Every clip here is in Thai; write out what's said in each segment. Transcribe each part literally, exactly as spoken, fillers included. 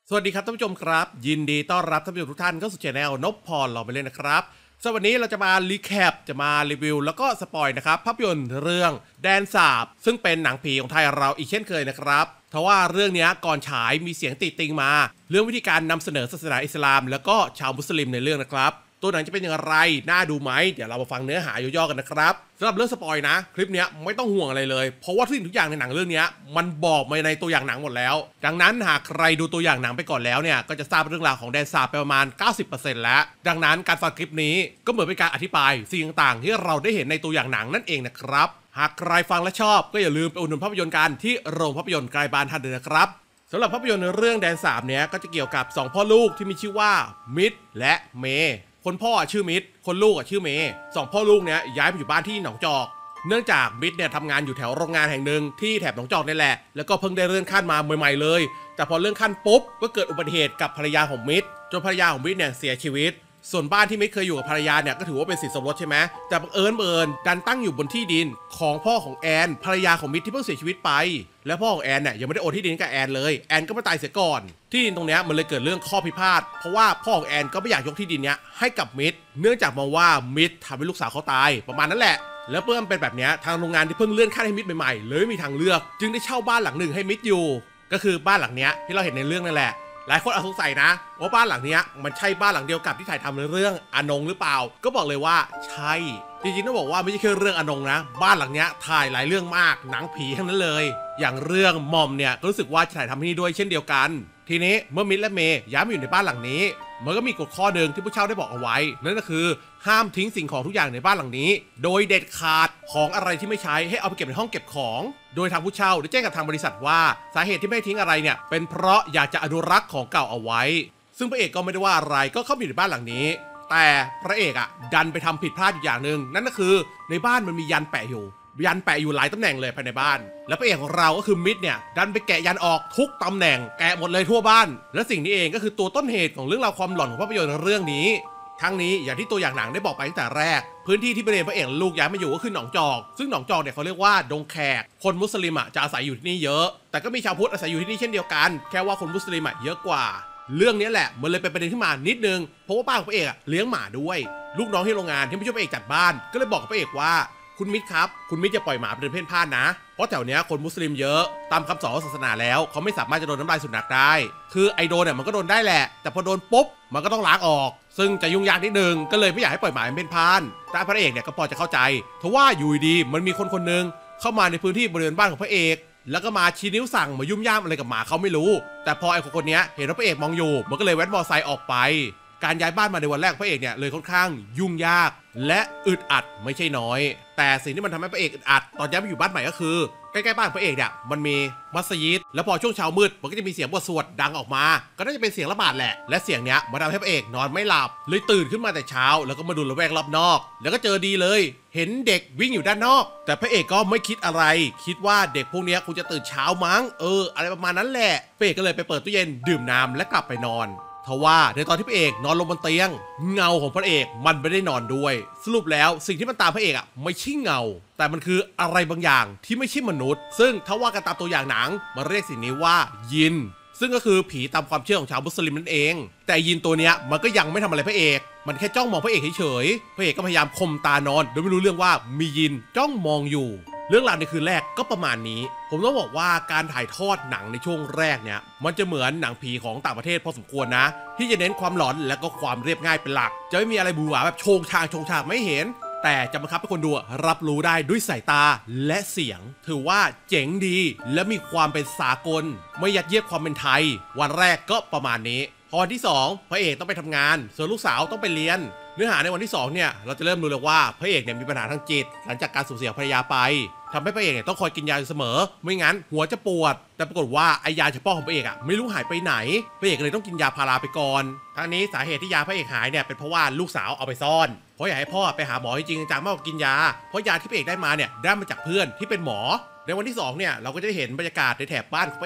สวัสดีครับท่านผู้ชมครับยินดีต้อนรับท่านผู้ชมทุกท่านเข้าสู่ช่องนพพรเราไปเลยนะครับสวัสดีเราจะมารีแคปจะมารีวิวแล้วก็สปอยนะครับภาพยนตร์เรื่องแดนสาบซึ่งเป็นหนังผีของไทยเราอีกเช่นเคยนะครับเพราะว่าเรื่องนี้ก่อนฉายมีเสียงติติงมาเรื่องวิธีการนำเสนอศาสนาอิสลามแล้วก็ชาวมุสลิมในเรื่องนะครับตัวหนังจะเป็นอย่างไรน่าดูไหมเดี๋ยวเรามาฟังเนื้อหาย่อๆกันนะครับสำหรับเรื่องสปอยนะคลิปนี้ไม่ต้องห่วงอะไรเลยเพราะว่าทุกสิ่งทุกอย่างในหนังเรื่องนี้มันบอกมาในตัวอย่างหนังหมดแล้วดังนั้นหากใครดูตัวอย่างหนังไปก่อนแล้วเนี่ยก็จะทราบเรื่องราวของแดนสาบไปประมาณ เก้าสิบเปอร์เซ็นต์ แล้วดังนั้นการฟังคลิปนี้ก็เหมือนเป็นการอธิบายสิ่งต่างๆที่เราได้เห็นในตัวอย่างหนังนั่นเองนะครับหากใครฟังและชอบก็อย่าลืมไปอุดหนุนภาพยนตร์กันที่โรงภาพยนตร์ใกล้บ้านท่านด้วยนะครับสำหรับภาพยนตร์เรื่องแดนสาบเนี้ยก็จะเกี่ยวกับสองพ่อลูกที่มีชื่อว่ามิดและเมย์คนพ่อชื่อมิดคนลูกชื่อเมย์สองพ่อลูกเนี้ยย้ายไปอยู่บ้านที่หนองจอกเนื่องจากมิดเนี่ยทำงานอยู่แถวโรงงานแห่งหนึ่งที่แถบหนองจอกนี่แหละแล้วก็เพิ่งได้เลื่อนขั้นมาใหม่ๆเลยแต่พอเลื่อนขั้นปุ๊บก็เกิดอุบัติเหตุกับภรรยาของมิดจนภรรยาของมิดเนี่ยเสียชีวิตส่วนบ้านที่มิดเคยอยู่กับภรรยาเนี่ยก็ถือว่าเป็นสินสมรสใช่ไหมแต่บังเอิญบังเอิญดันตั้งอยู่บนที่ดินของพ่อของแอนภรรยาของมิดที่เพิ่งเสียชีวิตไปและพ่อของแอนเนี่ยยังไม่ได้โอนที่ดินกับแอนเลยแอนก็มาตายเสียก่อนที่ดินตรงนี้มันเลยเกิดเรื่องข้อพิพาทเพราะว่าพ่อของแอนก็ไม่อยากยกที่ดินเนี้ยให้กับมิดเนื่องจากมองว่ามิดทำให้ลูกสาวเขาตายประมาณนั้นแหละแล้วเพื่อนเป็นแบบนี้ทางโรงงานที่เพิ่งเลื่อนขั้นให้มิดใหม่ๆเลยไม่มีทางเลือกจึงได้เช่าบ้านหลังหนึ่งให้มิดอยู่ก็คือบ้านหลังเนี้ยที่เราเห็นในเรื่องนั่นแหละหลายคนอาจสงสัยนะว่าบ้านหลังนี้มันใช่บ้านหลังเดียวกับที่ถ่ายทำในเรื่องอนงหรือเปล่าก็บอกเลยว่าใช่จริงๆต้องบอกว่าไม่ใช่แค่เรื่องอนงนะบ้านหลังนี้ถ่ายหลายเรื่องมากหนังผีทั้งนั้นเลยอย่างเรื่องมอมเนี่ยก็รู้สึกว่าจะถ่ายทำที่นี่ด้วยเช่นเดียวกันทีนี้เมื่อมิดและเมย์ย้ายมาอยู่ในบ้านหลังนี้มันก็มีกฎข้อหนึ่งที่ผู้เช่าได้บอกเอาไว้นั่นก็คือห้ามทิ้งสิ่งของทุกอย่างในบ้านหลังนี้โดยเด็ดขาดของอะไรที่ไม่ใช้ให้เอาไปเก็บในห้องเก็บของโดยทางผู้เช่าได้แจ้งกับทางบริษัทว่าสาเหตุที่ไม่ทิ้งอะไรเนี่ยเป็นเพราะอยากจะอนุรักษ์ของเก่าเอาไว้ซึ่งพระเอกก็ไม่ได้ว่าอะไรก็เข้ามาอยู่ในบ้านหลังนี้แต่พระเอกอ่ะดันไปทำผิดพลาดอย่างหนึ่งนั่นก็คือในบ้านมันมียันแปะอยู่ยันแปะอยู่หลายตำแหน่งเลยภายในบ้านแล้วพระเอกของเราก็คือมิดเนี่ยดันไปแกะยันออกทุกตำแหน่งแกะหมดเลยทั่วบ้านและสิ่งนี้เองก็คือตัวต้นเหตุของเรื่องราวความหลอนของภาพยนตร์เรื่องนี้ทั้งนี้อย่างที่ตัวอย่างหนังได้บอกไปตั้งแต่แรกพื้นที่ที่พระเอกพระเอกลูกย้ายมาอยู่ก็คือหนองจอกซึ่งหนองจอกเนี่ยเขาเรียกว่าดงแขกคนมุสลิมอ่ะจะอาศัยอยู่ที่นี่เยอะแต่ก็มีชาวพุทธอาศัยอยู่ที่นี่เช่นเดียวกันแค่ว่าคนมุสลิมอ่ะเยอะกว่าเรื่องนี้แหละมันเลยเป็นประเด็นขึ้นมานิดนึงเพราะว่าป้าของพระเอกเลี้ยงหมาด้วยลูกน้องที่โรงงานที่ไม่ช่วยพระเอกจัดบ้านก็เลยบอกกับพระเอกว่าคุณมิตรครับคุณมิตรจะปล่อยหมาเป็นเพ่นพ่านนะเพราะแถวเนี้ยคนมุสลิมเยอะตามคำสอนศาสนาแล้วเขาไม่สามารถจะโดนน้ำลายสุนัขได้คือไอโดนเนี่ยมันก็โดนได้แหละแต่พอโดนปุ๊บมันก็ต้องล้างออกซึ่งจะยุ่งยากนิดนึงก็เลยไม่อยากให้ปล่อยหมาเป็นเพ่นพ่านแต่พระเอกเนี่ยก็พอจะเข้าใจทว่าอยู่ดีมันมีคนคนนึงเข้ามาในพื้นที่บริเวณบ้านของพระเอกแล้วก็มาชี้นิ้วสั่งมายุ่มย่ามอะไรกับหมาเขาไม่รู้แต่พอไอ้คนคนนี้เห็นว่าพระเอกมองอยู่มันก็เลยแว้นมอไซค์ออกไปการย้ายบ้านมาในวันแรกพระเอกเนี่ยเลยค่อนข้างยุ่งยากและอึดอัดไม่ใช่น้อยแต่สิ่งที่มันทำให้พระเอกอึดอัดตอนย้ายมาอยู่บ้านใหม่ก็คือใกล้ๆบ้านพระเอกเนี่ยมันมีมัสยิดแล้วพอช่วงเช้ามืดมันก็จะมีเสียงบทสวดดังออกมาก็น่าจะเป็นเสียงระบาดแหละและเสียงเนี้ยมันทำให้พระเอกนอนไม่หลับเลยตื่นขึ้นมาแต่เช้าแล้วก็มาดูระแวกรอบนอกแล้วก็เจอดีเลยเห็นเด็กวิ่งอยู่ด้านนอกแต่พระเอกก็ไม่คิดอะไรคิดว่าเด็กพวกนี้คงจะตื่นเช้ามั้งเอออะไรประมาณนั้นแหละพระเอกก็เลยไปเปิดตู้เย็นดื่มน้ำและกลับไปนอนทว่าในตอนที่พระเอกนอนลงบนเตียงเงาของพระเอกมันไม่ได้นอนด้วยสรุปแล้วสิ่งที่มันตามพระเอกอ่ะไม่ใช่เงาแต่มันคืออะไรบางอย่างที่ไม่ใช่มนุษย์ซึ่งถ้าว่ากันตามตัวอย่างหนังมันเรียกสิ่งนี้ว่ายินซึ่งก็คือผีตามความเชื่อของชาวมุสลิมนั่นเองแต่ยินตัวเนี้ยมันก็ยังไม่ทำอะไรพระเอกมันแค่จ้องมองพระเอกเฉยๆพระเอกก็พยายามข่มตานอนโดยไม่รู้เรื่องว่ามียินจ้องมองอยู่เรื่องราวในคืนแรกก็ประมาณนี้ผมต้องบอกว่าการถ่ายทอดหนังในช่วงแรกเนี่ยมันจะเหมือนหนังผีของต่างประเทศพอสมควรนะที่จะเน้นความหลอนและก็ความเรียบง่ายเป็นหลักจะไม่มีอะไรบูหวาแบบโชงชางโชงชางไม่เห็นแต่จะบังคับให้คนดูรับรู้ได้ด้วยสายตาและเสียงถือว่าเจ๋งดีและมีความเป็นสากลไม่ยัดเยียดความเป็นไทยวันแรกก็ประมาณนี้พอวันที่สองพระเอกต้องไปทำงานส่วนลูกสาวต้องไปเรียนเนื้อหาในวันที่สองเนี่ยเราจะเริ่มรู้เลยว่าพระเอกเนี่ยมีปัญหาทางจิตหลังจากการสูญเสียภรรยาไปทำให้พระเอกเนี่ยต้องคอยกินยาอยู่เสมอไม่งั้นหัวจะปวดแต่ปรากฏว่าไอยาเฉพาะของพระเอกอ่ะไม่รู้หายไปไหนพระเอกเลยต้องกินยาพาราไปก่อนทั้งนี้สาเหตุที่ยาพระเอกหายเนี่ยเป็นเพราะว่าลูกสาวเอาไปซ่อนเพราะอยากให้พ่อไปหาหมอจริงๆจังมากกว่ากินยาเพราะยาที่พระเอกได้มาเนี่ยได้มาจากเพื่อนที่เป็นหมอในวันที่สองเนี่ยเราก็จะได้เห็นบรรยากาศในแถบบ้านของพระเอก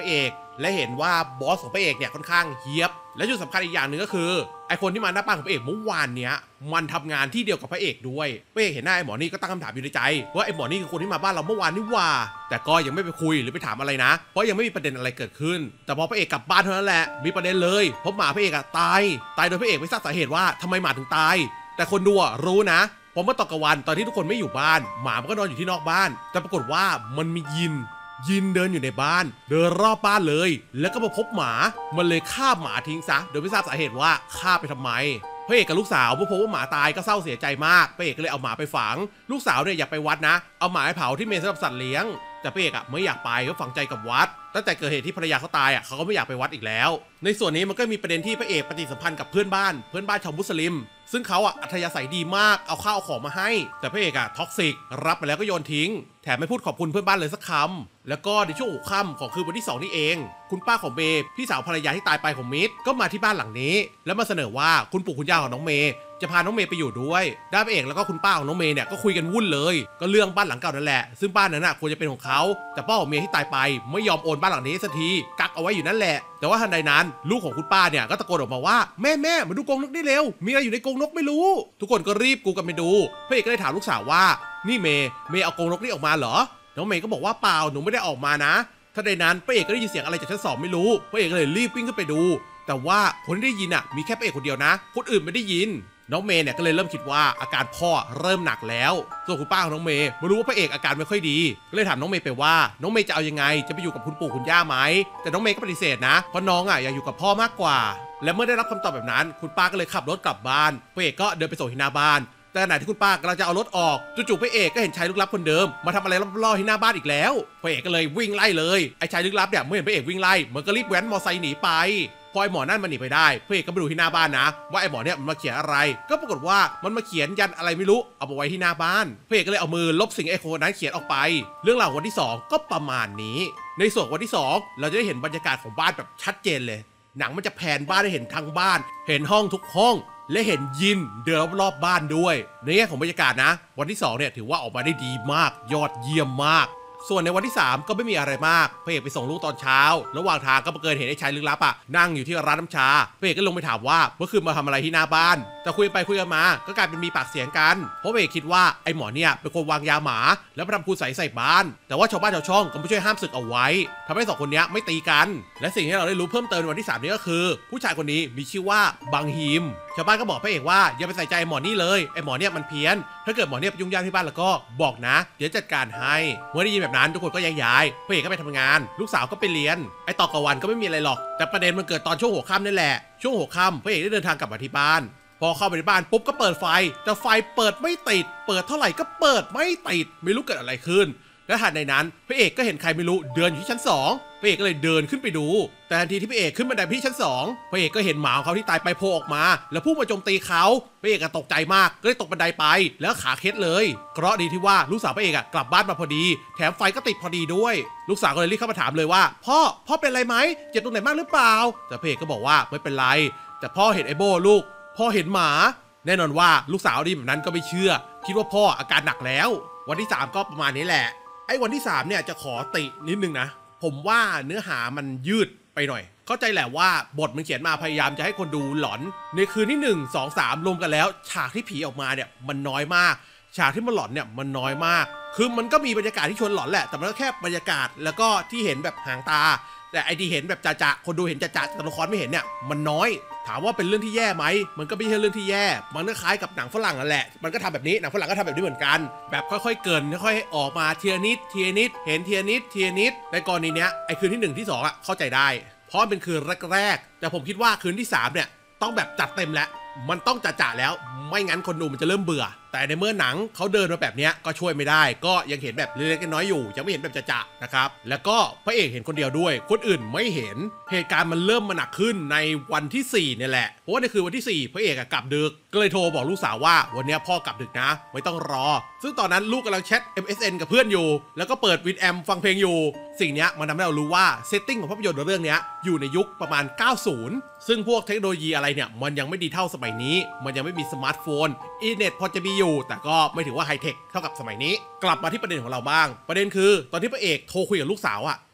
และเห็นว่าบอสของพระเอกเนี่ยค่อนข้างเฮี้ยบและจุดสำคัญอีกอย่างหนึ่งก็คือไอคนที่มาหน้าบ้านของพระเอกเมื่อวานเนี้ยมันทำงานที่เดียวกับพระเอกด้วยพระเอกเห็นหน้าไอหมอนี่ก็ตั้งคำถามอยู่ในใจว่าไอหมอนี่คือคนที่มาบ้านเราเมื่อวานนี่ว่าแต่ก็ยังไม่ไปคุยหรือไปถามอะไรนะเพราะยังไม่มีประเด็นอะไรเกิดขึ้นแต่พอพระเอกกลับบ้านเท่านั้นแหละมีประเด็นเลยเพราะหมาพระเอกอะตายตายโดยพระเอกไม่ทราบสาเหตุว่าทำไมหมาถึงตายแต่คนดูรู้นะพอเมื่อตอนกลางวันตอนที่ทุกคนไม่อยู่บ้านหมามันก็นอนอยู่ที่นอกบ้านแต่ปรากฏว่ามันมียินยินเดินอยู่ในบ้านเดินรอบบ้านเลยแล้วก็มาพบหมามันเลยฆ่าหมาทิ้งซะโดยไม่ทราบสาเหตุว่าฆ่าไปทำไมพระเอกกับลูกสาวเมื่อพบว่าหมาตายก็เศร้าเสียใจมากพระเอกก็เลยเอาหมาไปฝังลูกสาวเนี่ยอยากไปวัดนะเอาหมาไปเผาที่เมนสำหรับสัตว์เลี้ยงแต่พระเอกอ่ะไม่อยากไปก็ฝังใจกับวัดตั้งแต่เกิดเหตุที่ภรรยาเขาตายอ่ะเขาก็ไม่อยากไปวัดอีกแล้วในส่วนนี้มันก็มีประเด็นที่พระเอกปฏิสัมพันธ์กับเพื่อนบ้านเพื่อนบ้านชาวมุสลิมซึ่งเขาอ่ะอัธยาศัยดีมากเอาข้าวของมาให้แต่พระเอกอ่ะท็อกซิกรับไปแล้วก็โยนทิ้งแถมไม่พูดขอบคุณเพื่อนบ้านเลยสักคำแล้วก็ในช่วงหัวค่ำของคืนวันที่สองนี่เองคุณป้าของเมย์พี่สาวภรรยาที่ตายไปของมิตรก็มาที่บ้านหลังนี้แล้วมาเสนอว่าคุณปู่คุณย่าของน้องเมย์จะพาน้องเมย์ไปอยู่ด้วยด้านพระเอกแล้วก็คุณป้าของน้องเมย์เนี่ยก็คุยกันวุ่นเลยก็เรื่องบ้านหลังเก่านั่นแหละซึ่งบ้านนั้นน่ะควรจะเป็นของเขาแต่พ่อของเมย์ที่ตายไปไม่ยอมโอนบ้านหลังนี้สักทีกักเอาไว้อยู่นั่นแหละแต่ว่าทันใดนั้นลูกของคุณป้าเนี่ยก็ตะโกนออกมาว่าแม่แม่มาดูกรงนกได้เร็วมีอะไรอยู่ในกรงนกไม่รู้ทุกคนก็รีบกูกันไปดูพระเอกก็เลยถามลูกสาวว่านี่เมย์เมย์เอากรงนกนี่ออกมาเหรอน้องเมย์ก็บอกว่าเปล่าหนูไม่ได้ออกมานะทันใดนั้นพระเอกก็ได้ยินเสียงอะไรจากชั้นสองไม่รู้พระเอกก็เลยรีบวิ่งขึ้นไปดูแต่ว่าคนที่ได้ยินอ่ะมีแค่พระเอกคนเดียวนะคนอื่นไม่ได้ยินน้องเมย์เนี่ยก็เลยเริ่มคิดว่าอาการพ่อเริ่มหนักแล้วส่วนคุณป้าของน้องเมย์ไม่รู้ว่าพระเอกอาการไม่ค่อยดีก็เลยถามน้องเมย์ไปว่าน้องเมย์จะเอายังไงจะไปอยู่กับคุณปู่คุณย่าไหมแต่น้องเมย์ก็ปฏิเสธนะเพราะน้องอ่ะอยากอยู่กับพ่อมากกว่าและเมื่อได้รับคำตอบแบบนั้นคุณป้าก็เลยขับรถกลับบ้านพระเอกก็เดินไปส่งที่หน้าบ้านแต่ขณะที่คุณป้ากำลังจะเอารถออกจู่ๆพระเอกก็เห็นชายลึกลับคนเดิมมาทำอะไรล่อๆที่หน้าบ้านอีกแล้วพระเอกก็เลยวิ่งไล่เลยไอ้ชายลึกลับเนี่ยเมื่อเห็นพระเอกวิ่งไล่มันก็รีบแว้นมอเตอร์ไซค์หนีไปพอไอหมอนั่นมันหนีไปได้พระเอกก็ไปดูที่หน้าบ้านนะว่าไอหมอเนี่ยมันมาเขียนอะไรก็ปรากฏว่ามันมาเขียนยันอะไรไม่รู้เอาไปไว้ที่หน้าบ้านพระเอกก็เลยเอามือลบสิ่งไอโคนนั้นเขียนออกไปเรื่องราววันที่สองก็ประมาณนี้ในส่วนวันที่สองเราจะได้เห็นบรรยากาศของบ้านแบบชัดเจนเลยหนังมันจะแผนบ้านให้เห็นทั้งบ้านเห็นห้องทุกห้องและเห็นยินเดินรอบๆบ้านด้วยในแง่ของบรรยากาศนะวันที่สองเนี่ยถือว่าออกมาได้ดีมากยอดเยี่ยมมากส่วนในวันที่สามก็ไม่มีอะไรมากพระเอกไปส่งลูกตอนเช้าระหว่างทางก็บังเอิญเห็นไอ้ชายลึกลับอ่ะนั่งอยู่ที่ร้านน้ำชาพระเอกก็ลงไปถามว่าเมื่อคืนมาทำอะไรที่หน้าบ้านแต่คุยไปคุยกันมาก็กลายเป็นมีปากเสียงกันเพราะพระเอกคิดว่าไอ้หมอเนี่ยเป็นคนวางยาหมาแล้วมาทำคุณใส่ใส่บ้านแต่ว่าชาวบ้านชาวช่องก็ไม่ช่วยห้ามศึกเอาไว้ทำให้สองคนนี้ไม่ตีกันและสิ่งที่เราได้รู้เพิ่มเติมในวันที่สามนี้ก็คือผู้ชายคนนี้มีชื่อว่าบังฮิมชาวบ้านก็บอกพระเอกว่าอย่าไปใส่ใจไอ้หมอนี่เลยไอ้หมอเนี่ยมันเพี้ยนถ้าเกิดหมอเนี่ยไปยุ่งยากที่บ้านแล้วก็บอกนะเดี๋ยวจัดการให้เมื่อได้ยินแบบนั้นทุกคนก็แยกย้ายพระเอกก็ไปทำงานลูกสาวก็ไปเรียนไอ้ต่อกลางวันก็ไม่มีอะไรหรอกแต่ประเด็นมันเกิดตอนช่วงหัวค่ำนี่แหละช่วงหัวค่ำพระเอกได้เดินทางกลับมาที่บ้านพอเข้าไปในบ้านปุ๊บก็เปิดไฟแต่ไฟเปิดไม่ติดเปิดเท่าไหร่ก็เปิดไม่ติดไม่รู้เกิดอะไรขึ้นและทันในนั้นพระเอกก็เห็นใครไม่รู้เดินอยู่ที่ชั้นสองพระเอกก็เลยเดินขึ้นไปดูแต่ทันทีที่พระเอกขึ้นบันไดไปที่ชั้นสองพระเอกก็เห็นหมาของเขาที่ตายไปโผล่ออกมาแล้วพุ่งมาโจมตีเขาพระเอกก็ตกใจมากก็เลยตกบันไดไปแล้วขาเคล็ดเลยเคราะห์ดีที่ว่าลูกสาวพระเอกกลับบ้านมาพอดีแถมไฟก็ติดพอดีด้วยลูกสาวก็เลยรีบเข้ามาถามเลยว่าพ่อพ่อเป็นอะไรไหมเจ็บตรงไหนมากหรือเปล่าแต่พระเอกก็บอกว่าไม่เป็นไรแต่พ่อเห็นไอ้โบลูกพ่อเห็นหมาแน่นอนว่าลูกสาวดีแบบนั้นก็ไม่เชื่อคิดว่าพ่ออาการหนักแล้ววันที่สามก็ประมาณนี้แหละไอ้วันที่สามเนี่ยจะขอตินิดนึงนะผมว่าเนื้อหามันยืดไปหน่อยเข้าใจแหละว่าบทมันเขียนมาพยายามจะให้คนดูหลอนในคืนที่หนึ่ง สอง สามรวมกันแล้วฉากที่ผีออกมาเนี่ยมันน้อยมากฉากที่มันหลอนเนี่ยมันน้อยมากคือมันก็มีบรรยากาศที่ชวนหลอนแหละแต่มันก็แค่บรรยากาศแล้วก็ที่เห็นแบบหางตาแต่ไอที่เห็นแบบจ่าๆคนดูเห็นจ่าๆตัวละครไม่เห็นเนี่ยมันน้อยถามว่าเป็นเรื่องที่แย่ไหมมันก็ไม่ใช่เรื่องที่แย่มันก็คล้ายกับหนังฝรั่งนั่นแหละมันก็ทำแบบนี้หนังฝรั่งก็ทำแบบนี้เหมือนกันแบบค่อยๆเกินค่อยๆออกมาเทียนิดเทียนิดเห็นเทียนิดเทียนิดในกรณีเนี้ยไอคืนที่หนึ่งที่สองอ่ะเข้าใจได้เพราะมันเป็นคืนแรกๆแต่ผมคิดว่าคืนที่สามเนี่ยต้องแบบจัดเต็มแล้วมันต้องจ่าๆแล้วไม่งั้นคนดูมันจะเริ่มเบื่อแต่ในเมื่อหนังเขาเดินมาแบบนี้ก็ช่วยไม่ได้ก็ยังเห็นแบบเล็กๆน้อยๆอยู่ยังไม่เห็นแบบจ่าๆนะครับแล้วก็พระเอกเห็นคนเดียวด้วยคนอื่นไม่เห็นเหตุการณ์มันเริ่มมาหนักขึ้นในวันที่สี่เนี่ยแหละเพราะว่าในคืนวันที่สี่พระเอกกลับดึกก็เลยโทรบอกลูกสาวว่าวันนี้พ่อกลับดึกนะไม่ต้องรอซึ่งตอนนั้นลูกกำลังแชท เอ็ม เอส เอ็น กับเพื่อนอยู่แล้วก็เปิดวินแอมฟังเพลงอยู่สิ่งนี้มันทำให้เรารู้ว่าเซตติ้งของภาพยนตร์เรื่องนี้อยู่ในยุคประมาณเก้าสิบซึ่งพวกเทคโนโลยีอะไรเนี่ยมันยังไม่ดีเท่าสมัยนี้มันยังไม่มีสมาร์ทโฟนอินเทอร์เน็ตพอจะมีอยู่แต่ก็ไม่ถือว่าไฮเทคเท่ากับสมัยนี้กลับมาที่ประเด็นของเราบ้างประเด็นคือตอนที่พระเอกโทรคุยกับลูกสาวอะ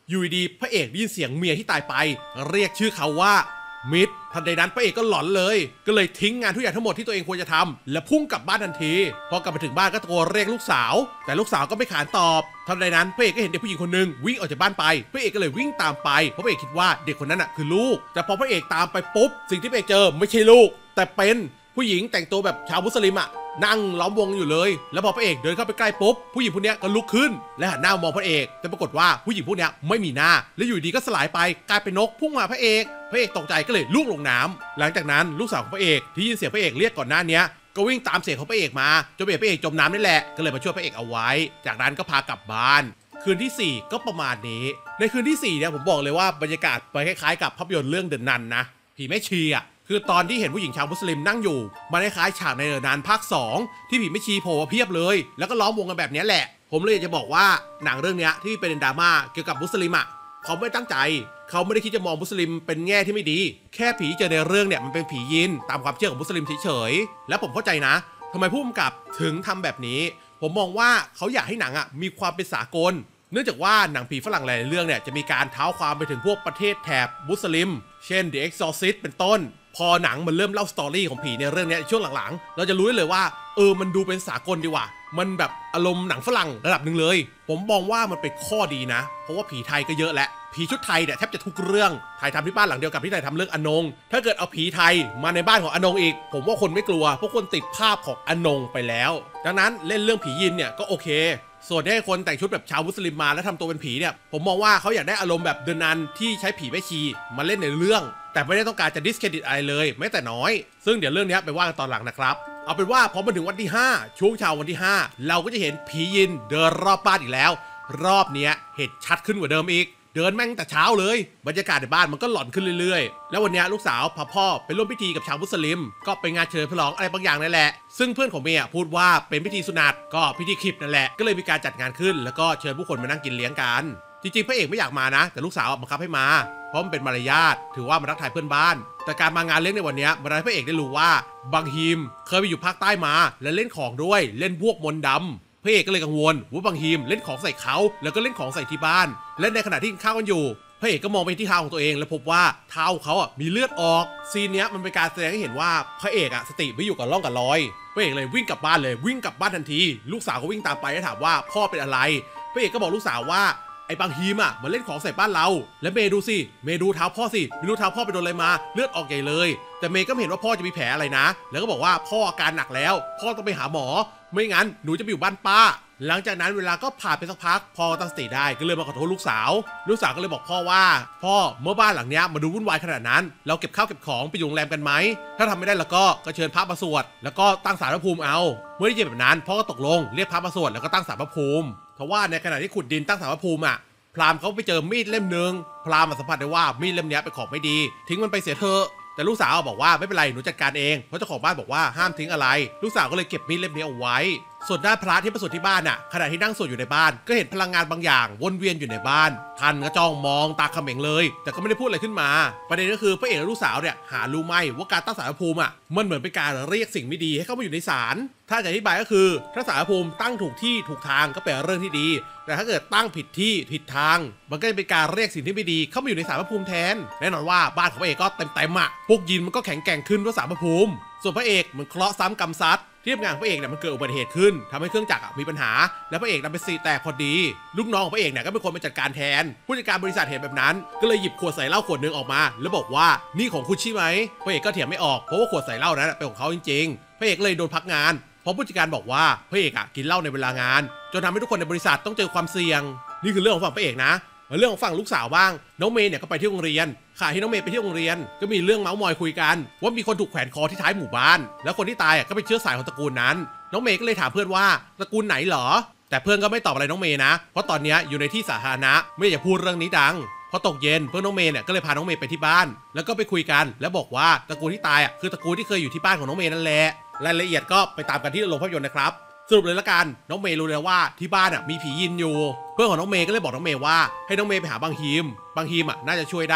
อยู่ดีพระเอกได้ยินเสียงเมียที่ตายไปเรียกชื่อเขาว่ามิดทันใดนั้นพระเอกก็หลอนเลยก็เลยทิ้งงานทุกอย่างทั้งหมดที่ตัวเองควรจะทำและพุ่งกลับบ้านทันทีพอกลับไปถึงบ้านก็ตะโกนเรียกลูกสาวแต่ลูกสาวก็ไม่ขานตอบทันใดนั้นพระเอกก็เห็นเด็กผู้หญิงคนหนึ่งวิ่งออกจากบ้านไปพระเอกก็เลยวิ่งตามไปเพราะพระเอกคิดว่าเด็กคนนั้นน่ะคือลูกแต่พอพระเอกตามไปปุ๊บสิ่งที่พระเอกเจอไม่ใช่ลูกแต่เป็นผู้หญิงแต่งตัวแบบชาวมุสลิมอ่ะนั่งล้อมวงอยู่เลยแล้วพอพระเอกเดินเข้าไปใกล้ปุ๊บผู้หญิงพวกนี้ก็ลุกขึ้นและหันหน้ามองพระเอกแต่ปรากฏว่าผู้หญิงพวกนี้ไม่มีหน้าและอยู่ดีก็สลายไปกลายเป็นนกพุ่งมาพระเอกพระเอกตกใจก็เลยลูกลงน้ำหลังจากนั้นลูกสาวของพระเอกที่ยินเสียงพระเอกเรียกก่อนหน้านี้ก็วิ่งตามเสียงของพระเอกมาจนพระเอกพระเอกจมน้ำนี่แหละก็เลยมาช่วยพระเอกเอาไว้จากนั้นก็พากลับบ้านคืนที่สี่ก็ประมาณนี้ในคืนที่สี่เนี่ยผมบอกเลยว่าบรรยากาศไปคล้ายๆกับภาพยนตร์เรื่องเดอะนันนะผีแม่ชีอ่ะคือตอนที่เห็นผู้หญิงชาวมุสลิมนั่งอยู่มันคล้ายๆฉากในเดอะนันภาคสองที่ผีแม่ชีโผล่เพียบเลยแล้วก็ล้อมวงกันแบบนี้แหละผมเลยอยากจะบอกว่าหนังเรื่องนี้ที่เป็นดราม่าเกี่ยวกับมุสลิมอ่ะเขาไม่ตั้งใจเขาไม่ได้คิดจะมองมุสลิมเป็นแง่ที่ไม่ดีแค่ผีเจอในเรื่องเนี่ยมันเป็นผียินตามความเชื่อของมุสลิมเฉยๆแล้วผมเข้าใจนะทำไมผู้กำกับถึงทำแบบนี้ผมมองว่าเขาอยากให้หนังอ่ะมีความเป็นสากลเนื่องจากว่าหนังผีฝรั่งหลายเรื่องเนี่ยจะมีการเท้าความไปถึงพวกประเทศแถบมุสลิมเช่น The Exorcist เป็นต้นพอหนังมันเริ่มเล่าสตอรี่ของผีในเรื่องนี้ช่วงหลังๆเราจะรู้ได้เลยว่าเออมันดูเป็นสากลดีว่ะมันแบบอารมณ์หนังฝรั่งระดับหนึ่งเลยผมมองว่ามันเป็นข้อดีนะเพราะว่าผีไทยก็เยอะและผีชุดไทยเนี่ยแทบจะทุกเรื่องถ่ายทำที่บ้านหลังเดียวกับที่ถ่ายทำเรื่องอนงถ้าเกิดเอาผีไทยมาในบ้านของอนงอีกผมว่าคนไม่กลัวเพราะคนติดภาพของอนงไปแล้วดังนั้นเล่นเรื่องผียินเนี่ยก็โอเคส่วนให้คนแต่งชุดแบบชาวมุสลิมมาแล้วทำตัวเป็นผีเนี่ยผมมองว่าเขาอยากได้อารมณ์แบบเดอะนันที่ใช้ผีแม่ชีมาเล่นในเรื่องแต่ไม่ได้ต้องการจะดิสเครดิตอะไรเลยแม้แต่น้อยซึ่งเดี๋ยวเรื่องนี้ไปว่ากันตอนหลังนะครับเอาเป็นว่าพอมาถึงวันที่ห้าช่วงเช้าวันที่ห้าเราก็จะเห็นผียินเดินรอบบ้านอีกแล้วรอบนี้เห็นชัดขึ้นกว่าเดิมอีกเดินแม่งแต่เช้าเลยบรรยากาศในบ้านมันก็หลอนขึ้นเรื่อยๆแล้ววันนี้ลูกสาวพาพ่อไปร่วมพิธีกับชาวมุสลิมก็เป็นงานเฉลิมฉลองอะไรบางอย่างนั่นแหละซึ่งเพื่อนของเมย์พูดว่าเป็นพิธีสุนัตก็พิธีขิบนั่นแหละก็เลยมีการจัดงานขึ้นแล้วก็เชิญผู้คนมานั่งกินเลี้ยงกันจริงๆพระเอกไม่อยากมานะแต่ลูกสาวบังคับให้มาเพราะมันเป็นมารยาทถือว่ามันรักทายเพื่อนบ้านแต่การมางานเลี้ยงในวันนี้มันทำให้พระเอกได้รู้ว่าบังฮีมเคยไปอยู่ภาคใต้มาและเล่นของด้วยเล่นพวกมนต์ดำพระเอกก็เลยกังวลว่าบังฮีมเล่นของใส่เขาแล้วก็เล่นของใส่ที่บ้านและในขณะที่กินข้าวกันอยู่พระเอกก็มองไปที่เท้าของตัวเองแล้วพบว่าเท้าเขาอ่ะมีเลือดออกซีนนี้มันเป็นการแสดงให้เห็นว่าพระเอกอ่ะสติไม่อยู่กับร่องกับรอยพระเอกเลยวิ่งกลับบ้านเลยวิ่งกลับบ้านทันทีลูกสาวก็วิ่งตามไปแล้วถามว่าพ่อเป็นอะไรพระเอกก็บอกลูกสาวว่าไอ้บางฮีมอ่ะมันเล่นของใส่บ้านเราแล้วเมย์ดูสิเมย์ดูเท้าพ่อสิไม่รู้เท้าพ่อไปโดนอะไรมาเลือดออกใหญ่เลยแต่เมย์ก็ไม่เห็นว่าพ่อจะมีแผลอะไรนะแล้วก็บอกว่าพ่ออาการหนักแล้วพ่อต้องไปหาหมอไม่งั้นหนูจะไปอยู่บ้านป้าหลังจากนั้นเวลาก็ผ่านไปสักพักพ่อตั้งสติได้ก็เลยมาขอโทษลูกสาวลูกสาวก็เลยบอกพ่อว่าพ่อเมื่อบ้านหลังนี้มาดูวุ่นวายขนาดนั้นเราเก็บข้าวเก็บของไปอยู่โรงแรมกันไหมถ้าทำไม่ได้แล้วก็ก็เชิญพระมาสวดแล้วก็ตั้งศาลพระภูมิเอาเมื่อได้ยินแบบนั้นพ่อก็ตกลงเรียกพระมาสวดแล้วก็ตั้งศาลพระภูมิเพราะว่าในขณะที่ขุดดินตั้งศาลพระภูมิอ่ะพราหมณ์เขาไปเจอมีดเล่มนึงพราหมณ์สัมผัสได้ว่ามีดเล่มนี้เป็นของไม่ดีทิ้งมันไปเสียเถอะแต่ลูกสาวบอกว่าไม่เป็นไรหนูจัดการเองเพราะเจ้าของบ้านบอกว่าห้ามทิ้งอะไรลูกสาวก็เลยเก็บมีดเล่มนี้เอาไว้ส่วนด้านพระที่ประสูติที่บ้านน่ะขณะที่นั่งสวดอยู่ในบ้านก็เห็นพลังงานบางอย่างวนเวียนอยู่ในบ้านท่านก็จ้องมองตาเขม็งเลยแต่ก็ไม่ได้พูดอะไรขึ้นมาประเด็นก็คือพระเอกและลูกสาวเนี่ยหารู้ไหมว่าการตั้งศาลพระภูมิอ่ะมันเหมือนเป็นการเรียกสิ่งไม่ดีให้เข้ามาอยู่ในศาลถ้าจะอธิบายก็คือถ้าศาลพระภูมิตั้งถูกที่ถูกทางก็เป็นเรื่องที่ดีแต่ถ้าเกิดตั้งผิดที่ผิดทางมันก็จะเป็นการเรียกสิ่งที่ไม่ดีเข้ามาอยู่ในศาลพระภูมิแทนแน่นอนว่าบ้านของพระเอกก็เต็มเต็มอ่ะพวกยินมันก็แข็งแกร่งขึ้นเพราะศาลพระภูมิส่วนพระเอกเหมือนเคราะห์ซ้ำกรรมซัดที่ทำงานของพระเอกเนี่ยมันเกิดอุบัติเหตุขึ้นทำให้เครื่องจักรมีปัญหาและพระเอกนั้นเป็นสีแตกพอดีลูกน้องของพระเอกเนี่ยก็เป็นคนไปจัดการแทนผู้จัดการบริษัทเห็นแบบนั้นก็เลยหยิบขวดใส่เหล้าขวดนึงออกมาแล้วบอกว่านี่ของคุณใช่ไหมพระเอกก็เถียงไม่ออกเพราะว่าขวดใส่เหล้านั้นเป็นของเขาจริงๆพระเอกเลยโดนพักงานเพราะผู้จัดการบอกว่าพระเอกอ่ะกินเหล้าในเวลางานจนทำให้ทุกคนในบริษัทต้องเจอความเสี่ยงนี่คือเรื่องของฝั่งพระเอกนะเรื่องของฝั่งลูกสาวบ้างน้องเมย์เนี่ยก็ไปที่โรงเรียนขณะที่น้องเมย์ไปที่โรงเรียนก็มีเรื่องเมาส์มอยคุยกันว่ามีคนถูกแขวนคอที่ท้ายหมู่บ้านแล้วคนที่ตายก็เป็นเชื้อสายของตระกูลนั้นน้องเมย์ก็เลยถามเพื่อนว่าตระกูลไหนเหรอแต่เพื่อนก็ไม่ตอบอะไรน้องเมย์นะเพราะตอนนี้อยู่ในที่สาธารณะไม่อยากพูดเรื่องนี้ดังพอตกเย็นเพื่อนน้องเมย์เนี่ยก็เลยพาน้องเมย์ไปที่บ้านแล้วก็ไปคุยกันแล้วบอกว่าตระกูลที่ตายอ่ะคือตระกูลที่เคยอยู่ที่บ้านของน้องเมย์นั่นแหละรายละเอียดก็ไปตามกันที่โรงภาพยนตร์นะครับสรุปเลยละกันน้องเมย์รู้แล้วว่าที่บ้านอ่ะมีผียินอยู่เพื่อนของน้องเมย์ก็เลยบอกน้องเมย์ว่าให้น้องเมย์ไปหาบางฮีมบางฮีมอ่ะน่าจะช่วยได้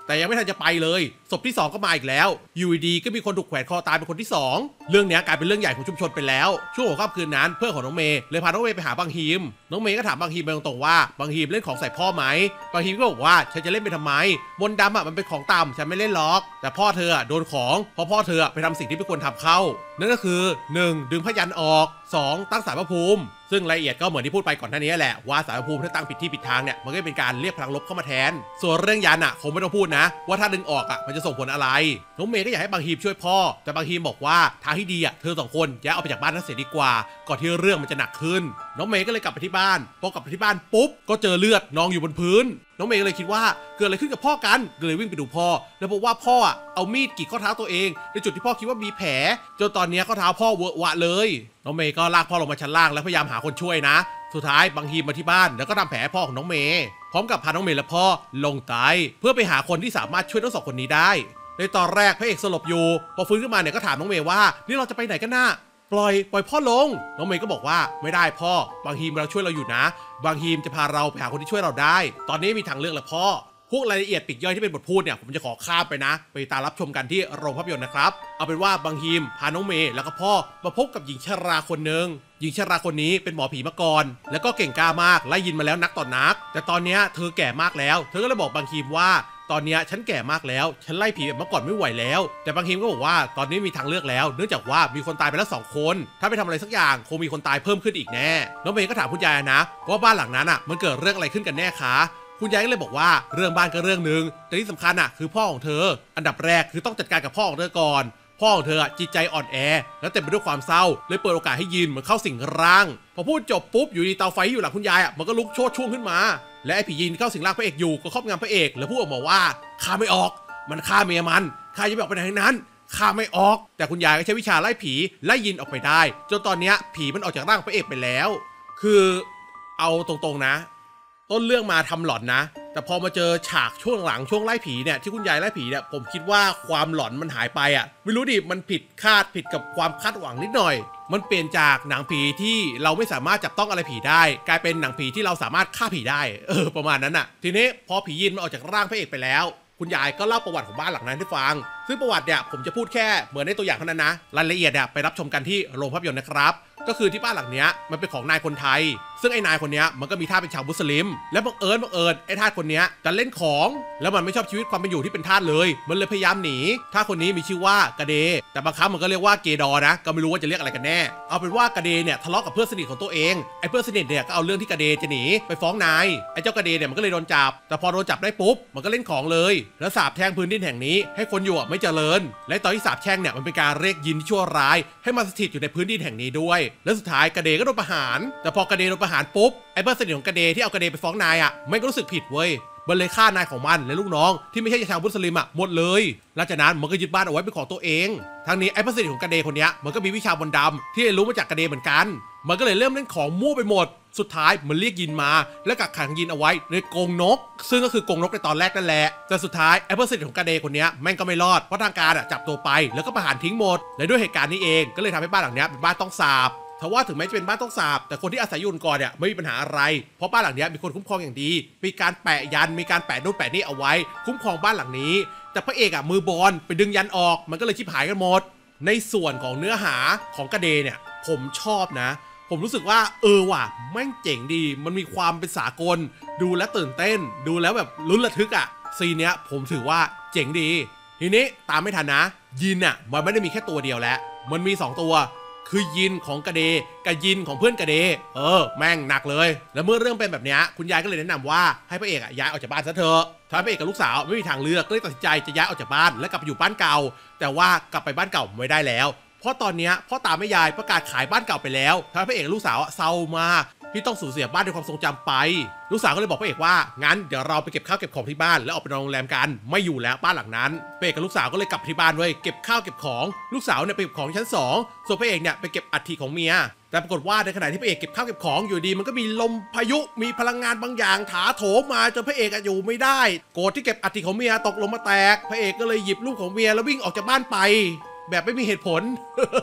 แต่ยังไม่ทันจะไปเลยศพที่สองก็มาอีกแล้วอยู่ดีก็มีคนถูกแขวนคอตายเป็นคนที่สองเรื่องนี้กลายเป็นเรื่องใหญ่ของชุมชนไปแล้วช่วงหัวค่ำคืนนั้นเพื่อนของน้องเมย์เลยพาน้องเมย์ไปหาบางฮีมน้องเมย์ก็ถามบางฮีมไปตรงๆว่าบางฮีมเล่นของใส่พ่อไหมบางฮีมก็บอกว่าฉันจะเล่นไปทำไมมนต์ดำอ่ะมันเป็นของต่ำฉันไม่เล่นล็อกแต่พ่อเธอโดนของเพราะพ่อเธอไปทำสิ่งที่ไม่ควรทำเข้านั่นก็คือหนึ่งดึงพยัญชนะออกสองตั้งศาลพระภูมิซึ่งรายละเอียดก็เหมือนที่พูดไปก่อนหน้านี้แหละว่าศาลพระภูมิถ้าตั้งผิดที่ผิดทางเนี่ยมันก็เป็นการเรียกพลังลบเข้ามาแทนส่วนเรื่องยันอ่ะคงไม่ต้องพูดนะว่าถ้าดึงออกอ่ะมันจะส่งผลอะไรน้องเมย์ก็อยากให้บางฮีมช่วยพ่อแต่บางฮีมบอกว่าทางที่ดีอ่ะเธอสองคนย้ายออกไปจากบ้านนั้นเสียดีกว่าก่อนที่เรื่องมันจะหนักขึ้นน้องเมย์ก็เลยกลับไปที่บ้านพอกลับไปที่บ้านปุ๊บก็เจอเลือดนองอยู่บนพื้นน้องเมย์ก็เลยคิดว่าเกิดอะไรขึ้นกับพ่อกันก็เลยวิ่งไปดูพ่อแล้วพบว่าพ่อเอามีดกรีดข้อเท้าตัวเองในจุดที่พ่อคิดว่ามีแผลจนตอนนี้ข้อเท้าพ่อเวอะวะเลยน้องเมย์ก็ลากพ่อลงมาชั้นล่างแล้วพยายามหาคนช่วยนะสุดท้ายบางฮีมมาที่บ้านแล้วก็ทำแผลพ่อของน้องเมย์พร้อมกับพาน้องเมย์และพ่อลงใต้เพื่อไปหาคนที่สามารถช่วยทั้งสองคนนี้ได้ในตอนแรกพระเอกสลบอยู่พอฟื้นขึ้นมาเนี่ยก็ถามน้องเมย์ว่านี่เราจะไปไหนกันน่ะปล่อยปล่อยพ่อลงน้องเมย์ก็บอกว่าไม่ได้พ่อบางฮีมเราช่วยเราอยู่นะบางฮีมจะพาเราไปหาคนที่ช่วยเราได้ตอนนี้มีทางเลือกแล้วพ่อพวกรายละเอียดปลีกย่อยที่เป็นบทพูดเนี่ยผมจะขอข้ามไปนะไปตามรับชมกันที่โรงภาพยนตร์นะครับเอาเป็นว่าบางฮีมพาน้องเมย์แล้วก็พ่อมาพบกับหญิงชราคนหนึ่งหญิงชราคนนี้เป็นหมอผีมาก่อนแล้วก็เก่งกล้ามากไล่ยินมาแล้วนักต่อนักแต่ตอนนี้เธอแก่มากแล้วเธอก็เลยบอกบางฮีมว่าตอนนี้ฉันแก่มากแล้วฉันไล่ผีแบบเมื่อก่อนไม่ไหวแล้วแต่บางฮีมก็บอกว่าตอนนี้มีทางเลือกแล้วเนื่องจากว่ามีคนตายไปแล้วสองคนถ้าไปทำอะไรสักอย่างคงมีคนตายเพิ่มขึ้นอีกแน่น้องเมย์ก็ถามคุณยายนะว่าบ้านหลังนั้นอ่ะมันเกิดเรื่องอะไรขึ้นกันแน่คะคุณยายก็เลยบอกว่าเรื่องบ้านก็เรื่องนึงแต่ที่สำคัญอ่ะคือพ่อของเธออันดับแรกคือต้องจัดการกับพ่อของเธอก่อนพ่อของเธอจิตใจอ่อนแอและเต็มไปด้วยความเศร้าเลยเปิดโอกาสให้ยินเหมือนเข้าสิงร่างพอพูดจบปุ๊บอยู่ดีเตาไฟอยู่หลังคุณยายอ่ะมันก็ลุกโชดช่วงขึ้นมาและไอ้ผียินเข้าสิงร่างพระเอกอยู่ก็ครอบงำพระเอกแล้วพูดออกมาว่าฆ่าไม่ออกมันฆ่าเมียมันฆ่าจะไม่ออกไปไหนทั้งนั้นฆ่าไม่ออกแต่คุณยายก็ใช้วิชาไล่ผีไล่ยินออกไปได้จนตอนนี้ผีมันออกจากร่างพระเอกไปแล้วคือเอาตรงๆนะต้นเรื่องมาทำหลอนนะแต่พอมาเจอฉากช่วงหลังช่วงไล่ผีเนี่ยที่คุณยายไล่ผีเนี่ยผมคิดว่าความหลอนมันหายไปอ่ะไม่รู้ดิมันผิดคาดผิดกับความคาดหวังนิดหน่อยมันเปลี่ยนจากหนังผีที่เราไม่สามารถจับต้องอะไรผีได้กลายเป็นหนังผีที่เราสามารถฆ่าผีได้เออประมาณนั้นอ่ะทีนี้พอผียินมันออกจากร่างพระเอกไปแล้วคุณยายก็เล่าประวัติของบ้านหลังนั้นให้ฟังซึ่งประวัติเนี่ยผมจะพูดแค่เหมือนในตัวอย่างเท่านั้นนะรายละเอียดเนี่ยไปรับชมกันที่โรงภาพยนตร์นะครับก็คือที่บ้านหลังนี้มันเป็นของนายคนไทยซึ่งไอ้นายคนนี้มันก็มีท่าเป็นชาวมุสลิมและบังเอิญบังเอิญไอ้ท่าคนนี้จะเล่นของแล้วมันไม่ชอบชีวิตความเป็นอยู่ที่เป็นท่าเลยมันเลยพยายามหนีท่าคนนี้มีชื่อว่ากระเดแต่บางครั้งมันก็เรียกว่าเกดอนะก็ไม่รู้ว่าจะเรียกอะไรกันแน่เอาเป็นว่ากระเดเนี่ยทะเลาะกับเพื่อนสนิทของตัวเองไอ้เพื่อนสนิทเนี่ยก็เอาเรื่องที่กระเดจะหนีไปฟ้องนายไอ้เจ้ากระเดเนี่ยมันก็เลยโดนจับแต่พอโดนจับได้ปุ๊บมันก็เล่นของเลยแล้วสาปแช่งพื้นดินแห่งนี้ให้คนอยู่ไม่เจริญและตอนที่สาปแช่งเนี่ยมันเป็นการเรียกยินที่ชั่วร้ายให้มาสถิตอยู่ในพื้นดินแห่งนี้ด้วยและสุดท้ายกระเดก็โดนประหารแต่พอกระเดโดนประหารปุ๊บไอ้เพื่อนสนิทของกระเดที่เอากระเดไปฟ้องนายอ่ะมันก็รู้สึกผิดเว้ยมันเลยฆ่านายของมันและลูกน้องที่ไม่ใช่ชาวมุสลิมอ่ะหมดเลยหลังจากนั้นมันก็ยึดบ้านเอาไว้เป็นของตัวเองทั้งนี้ไอ้เพื่อนสนิทของกระเดคนนี้มันก็มีวิชามนต์ดำที่รู้มาจากกระเดเหมือนกันมันก็เลยเริ่มเล่นของมั่วไปหมดสุดท้ายมันเรียกยินมาและกักขังยินเอาไว้ในกรงนกซึ่งก็คือกรงนกในตอนแรกนั่นแหละแต่สุดท้ายไอ้เพื่อนสนิทของกระเดคนนี้แม่งก็ไม่รอดเพราะทางการอ่ะจับตัวไปแล้วก็ประหารทิ้งหมดและด้วยเหตุการณ์นี้เองก็เลยทำให้บ้านหลังนี้เป็นบ้านต้องสาปทว่าถึงแม้จะเป็นบ้านต้องสาปแต่คนที่อาศัยอยู่ก่อนเนี่ยไม่มีปัญหาอะไรเพราะบ้านหลังนี้มีคนคุ้มครองอย่างดีมีการแปะยันมีการแปะนู่นแปะนี่เอาไว้คุ้มครองบ้านหลังนี้แต่พระเอกอ่ะมือบอลไปดึงยันออกมันก็เลยชิบหายกันหมดในส่วนของเนื้อหาของกระเดเนี่ยผมชอบนะผมรู้สึกว่าเออว่ะแม่งเจ๋งดีมันมีความเป็นสากลดูแล้วตื่นเต้นดูแล้วแบบลุ้นระทึกอ่ะซีนเนี้ยผมถือว่าเจ๋งดีทีนี้ตามไม่ทันนะยินอ่ะมันไม่ได้มีแค่ตัวเดียวแล้วมันมีสองตัวคือยินของกระเดกับยินของเพื่อนกระเดเออแม่งหนักเลยแล้วเมื่อเรื่องเป็นแบบนี้คุณยายก็เลยแนะนำว่าให้พระเอกอ่ะย้ายออกจากบ้านซะเถอะถ้าพระเอกกับลูกสาวไม่มีทางเลือกก็เลยตัดสินใจจะย้ายออกจากบ้านและกลับไปอยู่บ้านเก่าแต่ว่ากลับไปบ้านเก่าไม่ได้แล้วเพราะตอนนี้พ่อตาแม่ยายประกาศขายบ้านเก่าไปแล้วทำให้พระเอกลูกสาวเศร้ามากที่ต้องสูญเสียบ้านด้วยความทรงจำไปลูกสาวก็เลยบอกพระเอกว่างั้นเดี๋ยวเราไปเก็บข้าวเก็บของที่บ้านแล้วออกไปนอนโรงแรมกันไม่อยู่แล้วบ้านหลังนั้นพระเอกกับลูกสาวก็เลยกลับที่บ้านเว้ยเก็บข้าวเก็บของลูกสาวเนี่ยไปเก็บของชั้นสองส่วนพระเอกเนี่ยไปเก็บอัฐิของเมียแต่ปรากฏว่าในขณะที่พระเอกเก็บข้าวเก็บของอยู่ดีมันก็มีลมพายุมีพลังงานบางอย่างถาโถมมาจนพระเอกอยู่ไม่ได้โกรธที่เก็บอัฐิของเมียตกลงมาแตกพระเอกก็เลยหยิบลูกของเมียแล้ววิ่งออกจากบ้านไปแบบไม่มีเหตุผล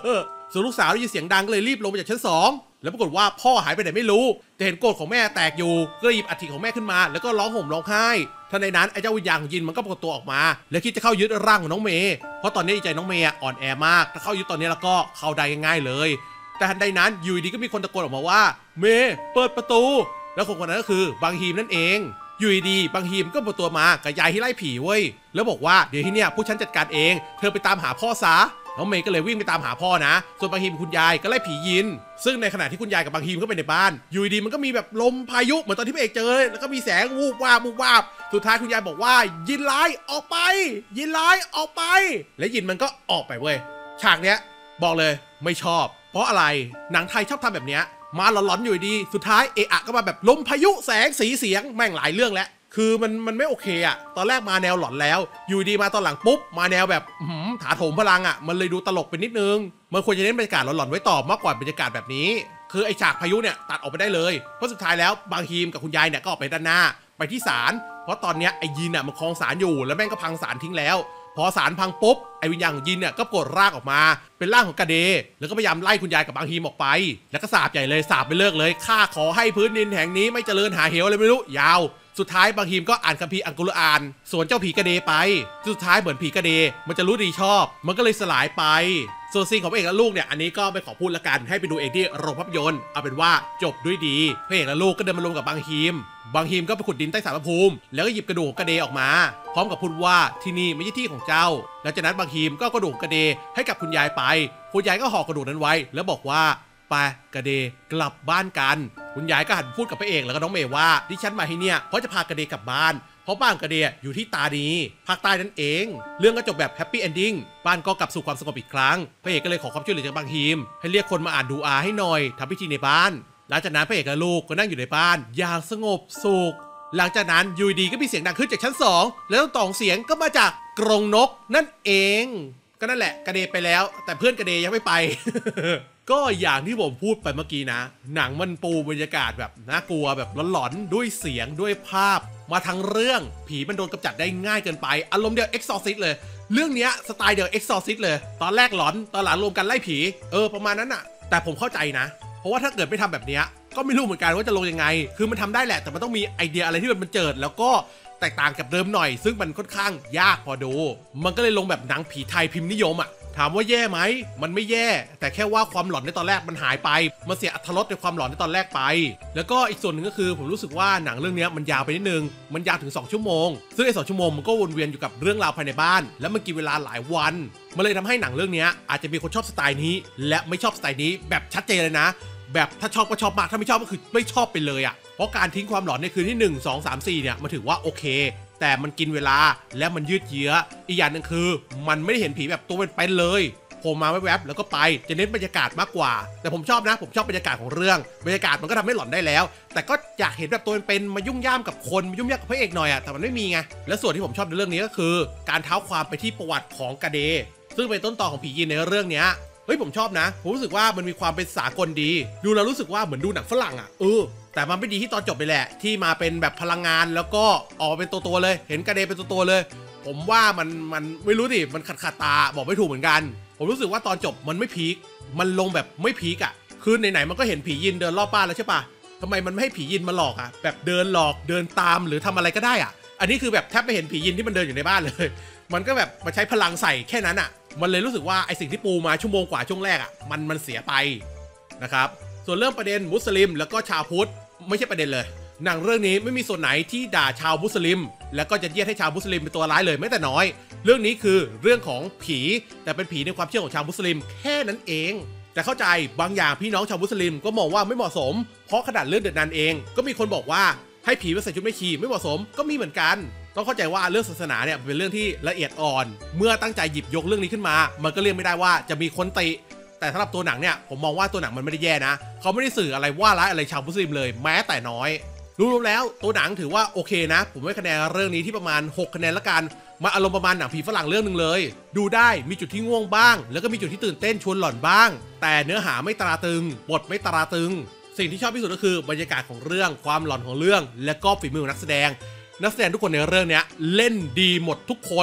ส่วนลูกสาวได้ยินเสียงดังก็เลยรีบลงมาจากชั้นสองแล้วปรากฏว่าพ่อหายไปไหนไม่รู้แต่เห็นโกรธของแม่แตกอยู่ก็หยิบอัฐิของแม่ขึ้นมาแล้วก็ร้องห่มร้องไห้ทันใดนั้นไอ้เจ้าวิญญาณของยินมันก็ปรากฏตัวออกมาแล้วคิดจะเข้ายึดร่างของน้องเมย์เพราะตอนนี้ใจน้องเมย์อ่อนแอมากถ้าเข้ายึดตอนนี้แล้วก็เข้าได้ง่ายๆเลยแต่ทันใดนั้นอยู่ดีก็มีคนตะโกนออกมาว่าเมย์เปิดประตูแล้วคนคนนั้นก็คือบางฮีมนั่นเองอยู่ดีบางฮีมก็ปรากฏตัวมากับยายที่ไล่ผีเว้ยแล้วบอกว่าเดี๋ยวที่เนี่ยผู้ฉันจัดการเองเธอไปตามหาพ่อซะน้องเมย์ก็เลยวิ่งไปตามหาพ่อนะส่วนบางฮีมคุณยายก็ไล่ผียินซึ่งในขณะที่คุณยายกับบางฮีมก็ไปในบ้านอยู่ดีมันก็มีแบบลมพายุเหมือนตอนที่พระเอกเจอแล้วก็มีแสงวูบวาบวูบวาบสุดท้ายคุณยายบอกว่ายินร้ายออกไปยินร้ายออกไปและยินมันก็ออกไปเว้ยฉากเนี้ยบอกเลยไม่ชอบเพราะอะไรหนังไทยชอบทำแบบเนี้ยมาหลอนๆอยู่ดีสุดท้ายเอะอะก็มาแบบลมพายุแสงสีเสียงแม่งหลายเรื่องแล้วคือมันมันไม่โอเคอะตอนแรกมาแนวหลอนแล้วอยู่ดีมาตอนหลังปุ๊บมาแนวแบบถาโถมพลังอะมันเลยดูตลกไปนิดนึงมันควรจะเน้นบรรยากาศหลอนๆไว้ต่อมากกว่าบรรยากาศแบบนี้คือไอฉากพายุเนี่ยตัดออกไปได้เลยเพราะสุดท้ายแล้วบางฮีมกับคุณยายเนี่ยก็ออกไปด้านหน้าไปที่ศาลเพราะตอนเนี้ยไอยินอะมันคลองศาลอยู่แล้วแม่งก็พังศาลทิ้งแล้วพอศาลพังปุ๊บไอวิญญาณของยินเนี่ยก็ปลดร่างออกมาเป็นร่างของกระเดแล้วก็พยายามไล่คุณยายกับบางฮีมออกไปแล้วก็สาบใหญ่เลยสาบไปเลิกเลยข้าขอให้พื้นดินแห่งนี้ไม่เจริญหาเหวอะไรไม่รู้ยาวสุดท้ายบางฮีมก็อ่านคัมภีร์อังกุรอานส่วนเจ้าผีกระเดไปสุดท้ายเหมือนผีกระเดมันจะรู้ดีชอบมันก็เลยสลายไปส่วนซีนของพระเอกและลูกเนี่ยอันนี้ก็ไม่ขอพูดละกันให้ไปดูเองที่โรงภาพยนตร์เอาเป็นว่าจบด้วยดีพระเอกและลูกก็เดินมาลงกับบางฮีมบางฮีมก็ไปขุดดินใต้ศาลพระภูมิแล้วก็หยิบกระดูกกระเดออกมาพร้อมกับพูดว่าที่นี่ไม่ใช่ที่ของเจ้าหลังจากนั้นบางฮีมก็กระดูกกระเดให้กับคุณยายไปคุณยายก็ห่อกระดูกนั้นไว้แล้วบอกว่าไปกระเดกลับบ้านกันคุณยายก็หันพูดกับพระเอกแล้วก็น้องเมย์ว่าที่ฉันมาที่เนี่ยเพราะจะพากระเดกลับบ้านเพราะบ้านกระเดอยู่ที่ตาดีภาคใต้นั่นเองเรื่องก็จบแบบแฮปปี้เอนดิ้งบ้านก็กลับสู่ความสงบอีกครั้งพระเอกก็เลยขอความช่วยเหลือจากบางฮีมให้เรียกคนมาอ่านดูอาให้หน่อยทำพิธีในบ้านหลังจากนั้นพระเอกและลูกก็นั่งอยู่ในบ้านอย่างสงบสุขหลังจากนั้นยูดีก็มีเสียงดังขึ้นจากชั้นสองแล้วต่องเสียงก็มาจากกรงนกนั่นเองก็นั่นแหละกระเดไปแล้วแต่เพื่อนกระเดยังไม่ไป ก็อย่างที่ผมพูดไปเมื่อกี้นะหนังมันปูบรรยากาศแบบน่ากลัวแบบหลอนๆด้วยเสียงด้วยภาพมาทั้งเรื่องผีมันโดนกำจัดได้ง่ายเกินไปอารมณ์เดียว Exorcist เลยเรื่องนี้สไตล์เดียว Exorcist เลยตอนแรกหลอนตอนหลังรวมกันไล่ผีเออประมาณนั้นอะแต่ผมเข้าใจนะเพราะว่าถ้าเกิดไม่ทำแบบนี้ก็ไม่รู้เหมือนกันว่าจะลงยังไงคือมันทำได้แหละแต่มันต้องมีไอเดียอะไรที่มันเจิดแล้วก็แตกต่างกับเดิมหน่อยซึ่งมันค่อนข้างยากพอดูมันก็เลยลงแบบหนังผีไทยพิมพ์นิยมอะถามว่าแย่ไหมมันไม่แย่แต่แค่ว่าความหลอนในตอนแรกมันหายไปมันเสียอรรถรสในความหลอนในตอนแรกไปแล้วก็อีกส่วนหนึ่งก็คือผมรู้สึกว่าหนังเรื่องนี้มันยาวไปนิดนึงมันยาวถึงสองชั่วโมงซึ่งไอ้สองชั่วโมงมันก็วนเวียนอยู่กับเรื่องราวภายในบ้านแล้วมันกินเวลาหลายวันมันเลยทำให้หนังเรื่องนี้อาจจะมีคนชอบสไตล์นี้และไม่ชอบสไตล์นี้แบบชัดเจนเลยนะแบบถ้าชอบก็ชอบมากถ้าไม่ชอบก็คือไม่ชอบไปเลยอ่ะเพราะการทิ้งความหลอนในคืนที่หนึ่ง สอง สาม สี่เนี่ยมันถือว่าโอเคแต่มันกินเวลาและมันยืดเยื้ออีกอย่างนึงคือมันไม่ได้เห็นผีแบบตัวเป็นๆเลยผมมาแวบๆแล้วก็ไปจะเน้นบรรยากาศมากกว่าแต่ผมชอบนะผมชอบบรรยากาศของเรื่องบรรยากาศมันก็ทำให้หลอนได้แล้วแต่ก็อยากเห็นแบบตัวเป็นๆมายุ่งย่ามกับคนมายุ่งยากกับพระเอกหน่อยอะแต่มันไม่มีไงและส่วนที่ผมชอบในเรื่องนี้ก็คือการเท้าความไปที่ประวัติของกาเดซึ่งเป็นต้นตอของผียินในเรื่องนี้เฮ้ยผมชอบนะผมรู้สึกว่ามันมีความเป็นสากลดีดูแล้วรู้สึกว่าเหมือนดูหนังฝรั่งอะเออแต่มันไม่ดีที่ตอนจบไปแหละที่มาเป็นแบบพลังงานแล้วก็ออกเป็นตัวๆเลยเห็นกาเดเป็นตัวๆเลยผมว่ามันมันไม่รู้ดิมันขัดขัดตาบอกไม่ถูกเหมือนกันผมรู้สึกว่าตอนจบมันไม่พีคมันลงแบบไม่พีคอะคือไหนๆมันก็เห็นผียินเดินรอบบ้านแล้วใช่ปะทำไมมันไม่ให้ผียินมาหลอกอะแบบเดินหลอกเดินตามหรือทำอะไรก็ได้อะอันนี้คือแบบแทบไม่เห็นผียินที่มันเดินอยู่ในบ้านเลยมันก็แบบมาใช้พลังใส่แค่นั้นอะมันเลยรู้สึกว่าไอสิ่งที่ปูมาชั่วโมงกว่าช่วงแรกอะมันมันเสียไปนะครับส่วนเรื่องประเด็นมุสลิมแล้วก็ชาวพุทธไม่ใช่ประเด็นเลยหนังเรื่องนี้ไม่มีส่วนไหนที่ด่าชาวมุสลิมแล้วก็จะเยียดให้ชาวมุสลิมเป็นตัวร้ายเลยแม้แต่น้อยเรื่องนี้คือเรื่องของผีแต่เป็นผีในความเชื่อของชาวมุสลิมแค่นั้นเองแต่เข้าใจบางอย่างพี่น้องชาวมุสลิมก็มองว่าไม่เหมาะสมเพราะขนาดเรื่องเดือดนันเองก็มีคนบอกว่าให้ผีมาใส่ชุดแม่ชีไม่เหมาะสมก็มีเหมือนกันต้องเข้าใจว่าเรื่องศาสนาเนี่ยเป็นเรื่องที่ละเอียดอ่อนเมื่อตั้งใจหยิบยกเรื่องนี้ขึ้นมามันก็เลี่ยงไม่ได้ว่าจะมีคนติแต่สำหรับตัวหนังเนี่ยผมมองว่าตัวหนังมันไม่ได้แย่นะเขาไม่ได้สื่ออะไรว่าร้ายอะไรชาวมุสลิมเลยแม้แต่น้อยรู้แล้วตัวหนังถือว่าโอเคนะผมให้คะแนนเรื่องนี้ที่ประมาณหกคะแนนละกันมาอารมณ์ประมาณหนังผีฝรั่งเรื่องหนึ่งเลยดูได้มีจุดที่ง่วงบ้างแล้วก็มีจุดที่ตื่นเต้นชวนหลอนบ้างแต่เนื้อหาไม่ตราตึงบทไม่ตราตึงสิ่งที่ชอบที่สุดก็คือบรรยากาศของเรื่องความหลอนของเรื่องและก็ฝีมือของนักแสดงนักแสดงทุกคนในเรื่องนี้เล่นดีหมดทุกคน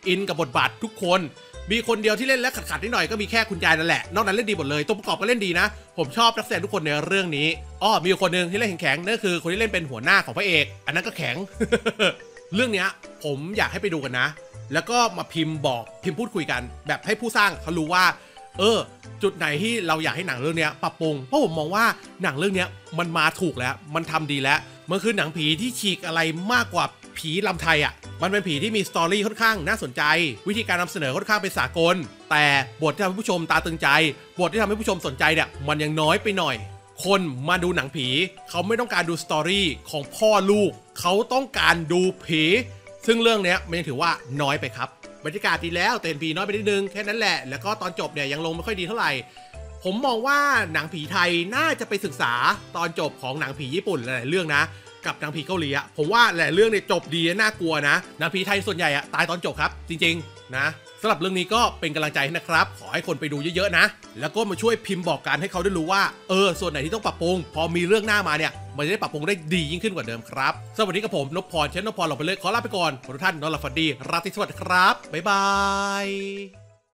อินกับบทบาททุกคนมีคนเดียวที่เล่นและขัดๆนิดหน่อยก็มีแค่คุณยายนั่นแหละนอกนั้นเล่นดีหมดเลยตัวประกอบก็เล่นดีนะผมชอบนักแสดงทุกคนในเรื่องนี้อ้อมีคนหนึ่งที่เล่นแข็งๆนั่นคือคนที่เล่นเป็นหัวหน้าของพระเอกอันนั้นก็แข็ง เรื่องนี้ผมอยากให้ไปดูกันนะแล้วก็มาพิมพ์บอกพิมพ์พูดคุยกันแบบให้ผู้สร้างเขารู้ว่าเออจุดไหนที่เราอยากให้หนังเรื่องนี้ปรับปรุงเพราะผมมองว่าหนังเรื่องนี้มันมาถูกแล้วมันทำดีแล้วมันคือหนังผีที่ฉีกอะไรมากกว่าผีลำไทยอ่ะมันเป็นผีที่มีสตอรี่ค่อนข้างน่าสนใจวิธีการนำเสนอค่อนข้างเป็นสากลแต่บทที่ทำให้ผู้ชมตาตึงใจบทที่ทำให้ผู้ชมสนใจเนี่ยมันยังน้อยไปหน่อยคนมาดูหนังผีเขาไม่ต้องการดูสตอรี่ของพ่อลูกเขาต้องการดูผีซึ่งเรื่องนี้มันยังถือว่าน้อยไปครับบรรยากาศดีแล้วแต่ผีน้อยไปนิดนึงแค่นั้นแหละแล้วก็ตอนจบเนี่ยยังลงไม่ค่อยดีเท่าไหร่ผมมองว่าหนังผีไทยน่าจะไปศึกษาตอนจบของหนังผีญี่ปุ่นหลายๆเรื่องนะกับหนังผีเกาหลีอะผมว่าหลายเรื่องเนี่ยจบดีน่ากลัวนะหนังผีไทยส่วนใหญ่อะตายตอนจบครับจริงๆนะสำหรับเรื่องนี้ก็เป็นกำลังใจนะครับขอให้คนไปดูเยอะๆนะแล้วก็มาช่วยพิมพ์บอกกันให้เขาได้รู้ว่าเออส่วนไหนที่ต้องปรับปรุงพอมีเรื่องหน้ามาเนี่ยมันจะได้ปรับปรุงได้ดียิ่งขึ้นกว่าเดิมครับสวัสดีกับผมนพพรเช่นนพพรหลบไปเลยขอลาไปก่อนทุกท่านนอนหลับฝันดีราตรีสวัสดิ์ครับบ๊ายบาย